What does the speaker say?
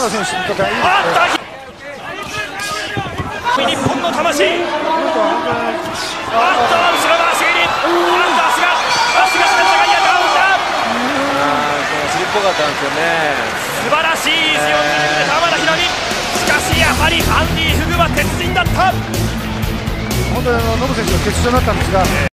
野選手とかいいです日本の魂。後ろの足蹴り。足が滑ったが、いや、ダウンだ。 尻っぽかったんですよね。 素晴らしい意地を見せた浜田宏美。しかしやはりアンディ・フグは鉄人だった。 本当にノブ選手の欠場になったんですが。